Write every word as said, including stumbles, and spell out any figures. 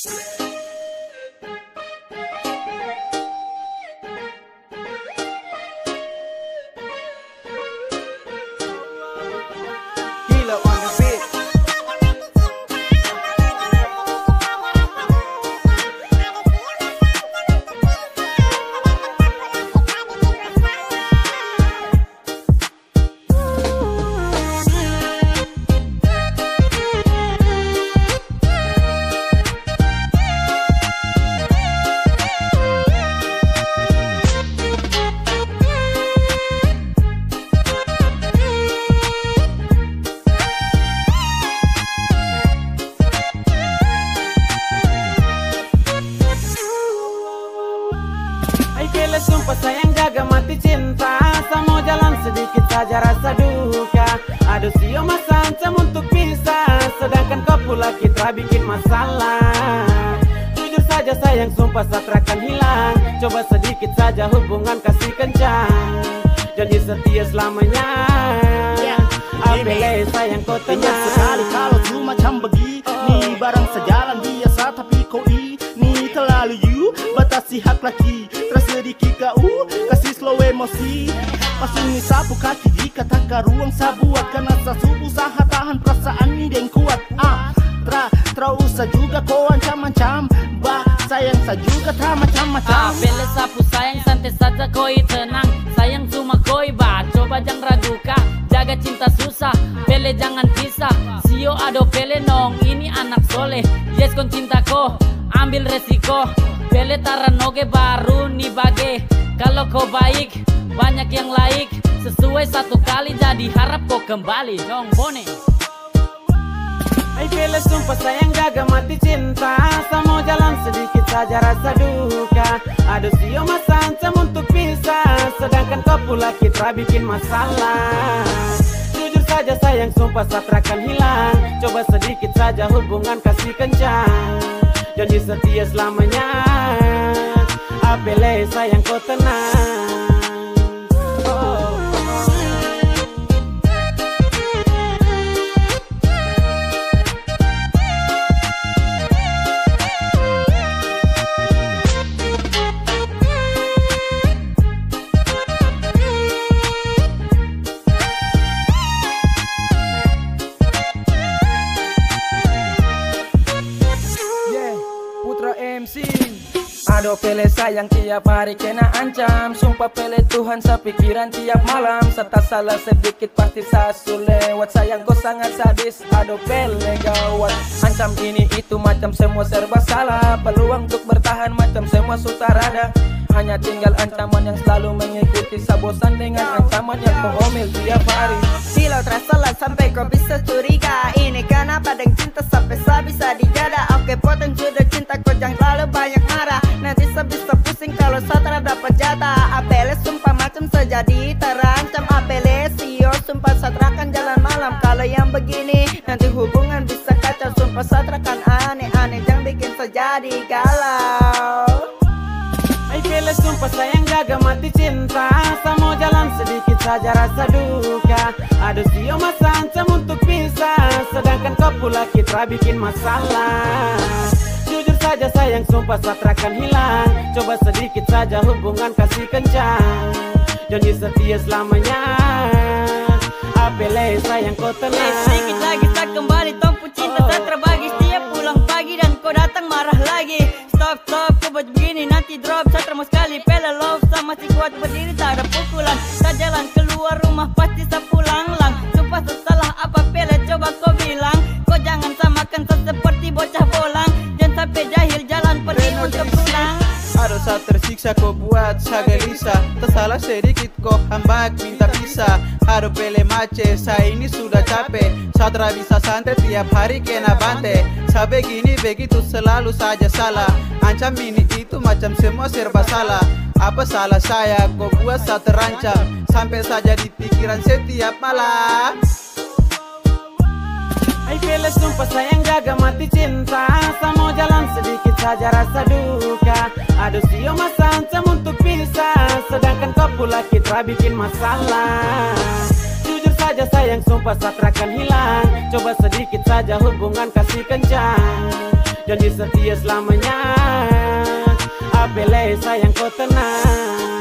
Gila on the beat. Sumpah sayang jaga mati cinta, sama jalan sedikit saja rasa duka. Aduh sio mas ancam untuk pisah, sedangkan kau pula kita bikin masalah. Jujur saja sayang sumpah satrakan hilang, coba sedikit saja hubungan kasih kencang, janji setia selamanya. Apalagi sayang kau tenang sekali kalau cuma macam begini, barang sejalan biasa tapi kau ini terlalu you batasi hak laki. Sedikit kau kasih slow emosi, pasung sapu kaki jika tak ke ruang sabuat, karena sasubuh saha tahan perasaan ini yang kuat. Ah, tra tra usah juga kau ancam-ancam, bah sayang saya juga tra macam-macam. Ah, bele sapu sayang santai saja koi tenang, sayang cuma koi bah coba jangan ragukan, jaga cinta susah, bele jangan pisah. Sio ado bele nong ini anak soleh, yes kon cinta ko ambil resiko. Bele taranoge baru nih bage, kalau kau baik banyak yang laik, sesuai satu kali jadi harap kau kembali dong bone. Ay bele sumpah sayang jaga mati cinta, sama jalan sedikit saja rasa duka. Aduh sio mas ancam untuk pisah, sedangkan kau pula kita bikin masalah. Jujur saja sayang sumpah satrakan hilang, coba sedikit saja hubungan kasih kencang, janji setia selamanya. Apalagi sayang kau tenang. Oh. Yeah, Putra M C. Aduh pele sayang tiap hari kena ancam, sumpah pele Tuhan sepikiran tiap malam. Serta salah sedikit pasti sasu lewat, sayang kau sangat sadis. Aduh pele gawat, ancam ini itu macam semua serba salah, peluang untuk bertahan macam semua sutarada. Hanya tinggal ancaman yang selalu mengikuti, sabosan dengan ancaman yang menghomil tiap hari. Silau terasa lah sampai kau bisa curiga, ini kenapa dengan cinta sampai bisa dijaga. Oke poten jodoh cinta kau jangan terlalu banyak marah, nanti sebisa pusing kalau satra dapat jatah. Apele sumpah macam sejadi terancam, apele sio sumpah satrakan jalan malam. Kalau yang begini nanti hubungan bisa kacau, sumpah satrakan aneh-aneh jangan bikin sejadi galau. Ay bele sumpah sayang jaga mati cinta, sama jalan sedikit saja rasa duka. Aduh sio mas ancam untuk pisah, sedangkan kau pula kita bikin masalah. Jujur saja sayang sumpah satrakan hilang, coba sedikit saja hubungan kasih kencang, janji setia selamanya. Apalagi sayang kau tenang. Sedikit lagi tak kembali tompu cinta, tak terbagi setiap pulang pagi dan kau datang marah lagi. Stop stop kau buat begini nanti drop, satra mau sekali pele love sama masih kuat berdiri tak ada pukulan. Tak jalan keluar rumah pasti saya pulang lang, sumpah sesalah apa pele coba kau bilang. Kau jangan samakan seperti bocah bolang, jangan sampai jahil jalan pergi untuk pulang. Aduh saat tersiksa kau buat saya gelisah, tersalah sedikit kau hambak minta pisah. Aduh pele mace saya ini sudah capek, satra bisa santai tiap hari kena bante. Saya begini begitu selalu saja salah, ancam ini itu macam semua serba salah. Apa salah saya kau buat saya terancam, sampai saja di pikiran setiap malam. Ay bele sumpah sayang jaga mati cinta, sama jalan sedikit saja rasa duka. Aduh sio mas ancam untuk pisah, sedangkan kau pula kita bikin masalah. Jujur saja sayang sumpah satrakan hilang, coba sedikit saja hubungan kasih kencang, janji setia selamanya. Apele sayang kau tenang.